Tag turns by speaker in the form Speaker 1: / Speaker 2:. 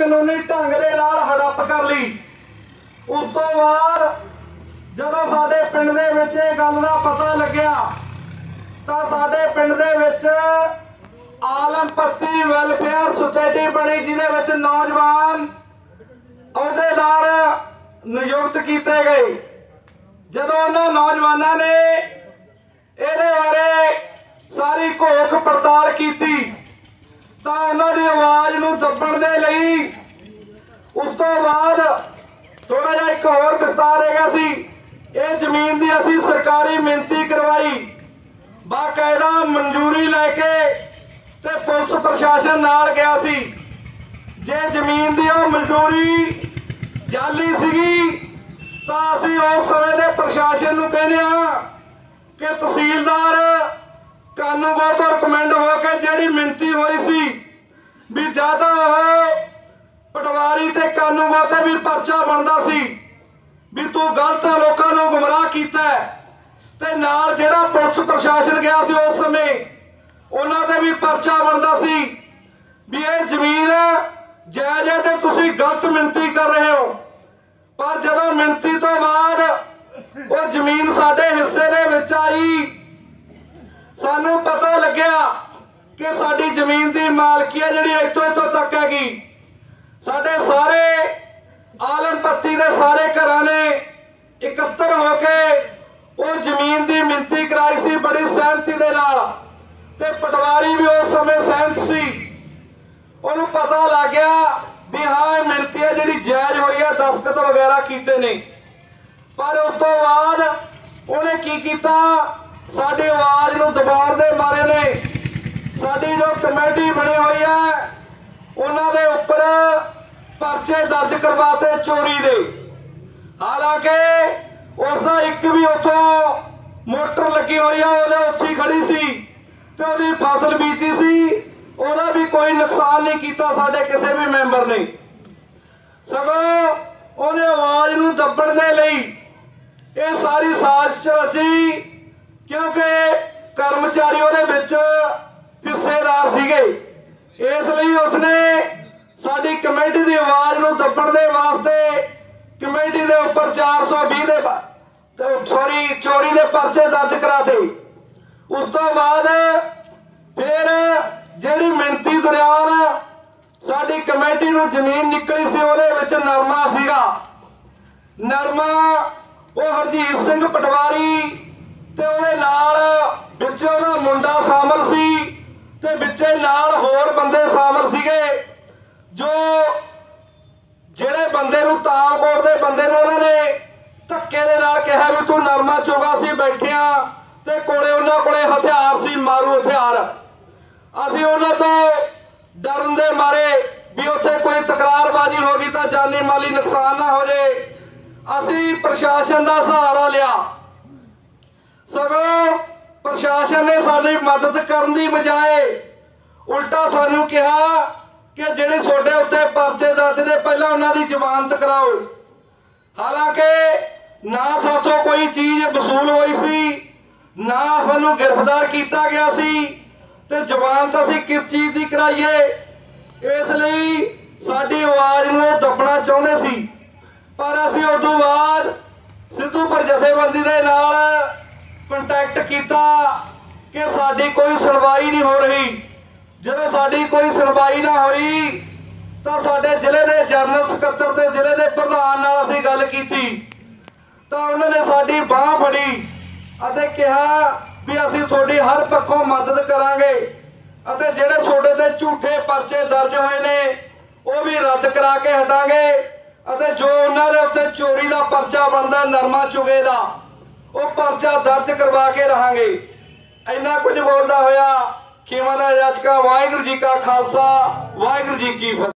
Speaker 1: कानूनी ढंग दे नाल हड़प कर ली। उस तो बाद जदों साडे पिंड दे विच इह गल दा पता लग्या तां साडे पिंड दे विच आलम पत्ती वैलफेयर सोसाइटी बनी, जिहदे विच नौजवान अहुदेदार नियुक्त किए गए। जदों उन्हां नौजवानों ने इहदे बारे सारी घोख पड़ताल की तां उन्हां दी आवाज़ नूं दबण दे लई उस तो बाद थोड़ा जिहा एक होर विस्तार हैगा सी। इह जमीन दी असीं सरकारी मिणती करवाई, बाकायदा मंजूरी लैके ते पुलिस प्रशासन नाल गया सी। जे जमीन दी ओह मंजूरी जाली सीगी तां असीं उस समय दे प्रशासन नूं कहने आ कि तहसीलदार कानूगो तो रिकमेंड होकर जिहड़ी मिणती होई सी भी ज्यादा पटवारी ते कानूगो ते भी परचा बनदा सी भी तू गलत लोकां नूं गुमराह कीता ते नाल जिहड़ा पुलिस प्रशासन गया सी उस समय उन्हां ते भी परचा बनदा सी भी इह जमीन जायज़ है ते तुसीं गलत मिणती कर रहे हो। पर जदों मिणती तो बाद वो जमीन साडे हिस्से दे विच आई, सानू पता लग्या कि साडी जमीन की मालकी है जिहड़ी इत्थों तक हैगी। साडे सारे आलम पत्ती दे सारे घरां ने इकत्तर होके वो जमीन की मिणती कराई सी बड़ी सहमति दे नाल ते पटवारी भी उस समय सहमत सी। उन्होंने पता लग गया भी हाँ मिणती है जिहड़ी जायज़ हुई है, दस्तखत वगैरह कीते ने। पर उस तो बाद उन्हें की कीता, साडी आवाज़ नूं दबाउण दे मारे ने साडी जो कमेटी बनी हुई है उन्हां दे उपर परचे दर्ज करवाते चोरी दे। हालांकि उसका एक भी उतों मोटर लगी हुई है उहदे उत्थे ही खड़ी सी ते उहदी फसल बीजी सी, उहदा भी कोई नुकसान नहीं कीता साडे किसी भी मैंबर ने। सगों उहने आवाज़ नूं दबण दे लई ये सारी साजिश रची, क्योंकि कर्मचारी उहदे विच हिस्सेदार सीगे। इसलिए उसने साडी कमेटी की आवाज़ नूं दबण दे वास्ते कमेटी दे उपर 420 दे चोरी दे परचे दर्ज कराते। उस तो बाद फिर जिहड़ी मिणती दौरान साडी कमेटी नूं जमीन निकली सी उहदे विच नरमा सीगा। नरमा वो हरजीत सिंह पटवारी ते उहदे नाल विच उहदा मुंडा शामिल सी ते विचे नाल होर बंदे शामिल सीगे। जो जिहड़े बंदे नूं तामकोट दे बंदे नूं उन्हां ने धक्के दे नाल कहा भी तू नरमा चुगा सी बैठिया ते कोले उन्हां कोले हथियार सी, मारू हथियार। असीं उन्हां तो डरन दे मारे भी उत्थे कोई तकरारबाजी हो गई तो जानी माली नुकसान ना हो जाए, असीं प्रशासन का सहारा लिया। सगों प्रशासन ने साडी मदद करने की बजाय उल्टा सानू कहा कि जिहड़े सोडे उत्ते परचे दर्ज ने पहला उन्हां दी जमानत कराओ। हालांकि ना साथों कोई चीज वसूल हुई सी, ना सानू गिरफ्तार किया गया सी ते जमानत असीं किस चीज की कराइए। इसलिए साडी आवाज़ नूं दबना चाहुंदे सी। पर असीं उस तो बाद सिद्धूपुर जथेबंदी दे नाल कंटैक्ट किया कि साडी कोई सुनवाई नहीं हो रही। जदों साडी कोई सुनवाई ना हुई तो साडे जिले के जनरल सकत्तर ते जिले के प्रधान नाल असीं गल कीती तो उन्होंने साडी बांह फड़ी अते कहा भी असीं तुहाडी हर पक्षों मदद करांगे अते जिहड़े तुहाडे ते झूठे परचे दर्ज होए ने वो भी रद्द करा के हटांगे अते जो उन्हां दे उत्ते चोरी का परचा बनदा नरमा चुगे दा वो परचा दर्ज करवा के रहांगे। इन्ना कुछ बोलदा होया खीमा दा याचका। वाहिगुरू जी का खालसा, वाहिगुरू जी की फतेह।